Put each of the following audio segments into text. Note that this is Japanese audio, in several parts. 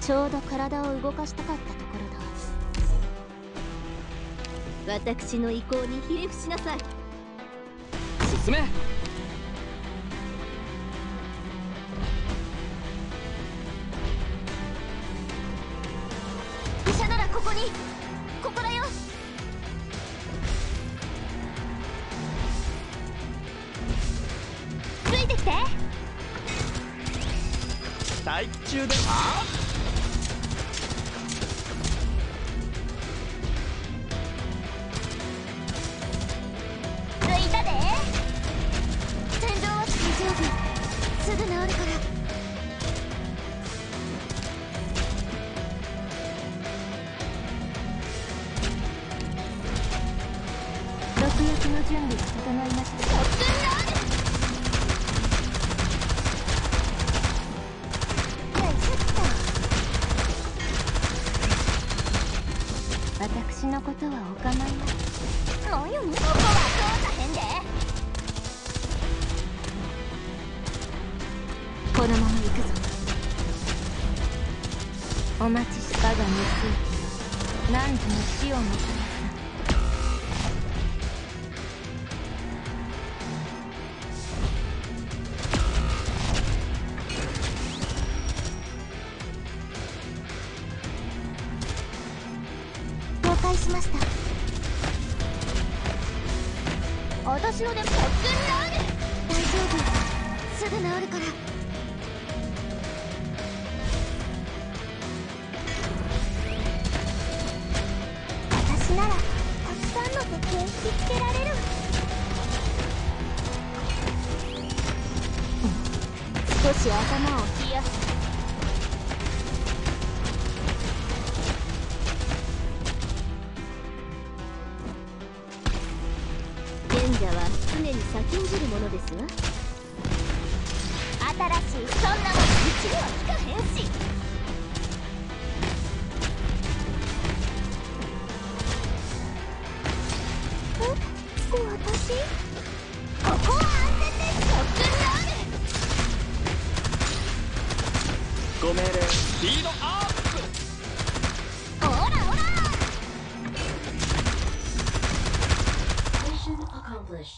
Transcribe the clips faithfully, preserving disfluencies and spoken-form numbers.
ちょうど体を動かしたかったところだ。私の意向にひれ伏しなさい。 進め。 医者ならここに、ここだよ。ついてきて。 待機中ではついたで。戦場は大丈夫、すぐ治るから。毒薬の準備が整いました。突然ある。よいしょっと。私のことはお構いなく。なんやの、ここはそうさへんで。このまま行くぞ。お待ちし我が無数何時の死をもたらす。了解しました。私ので勝手にある。大丈夫、すぐ治るから。私ならたくさんの敵を引きつけられる。少し頭を冷やす。賢者は常に先んじるものですわ。新しいそんなものうちには効かへんし。え、私ここは安全です。とっくにある。 ご命令。スピードアップ。 オラオラ。 Mission accomplished.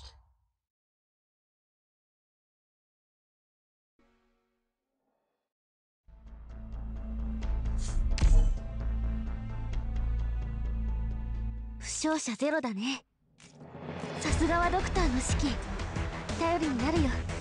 負傷者ゼロだね。さすがはドクターの指揮、頼りになるよ。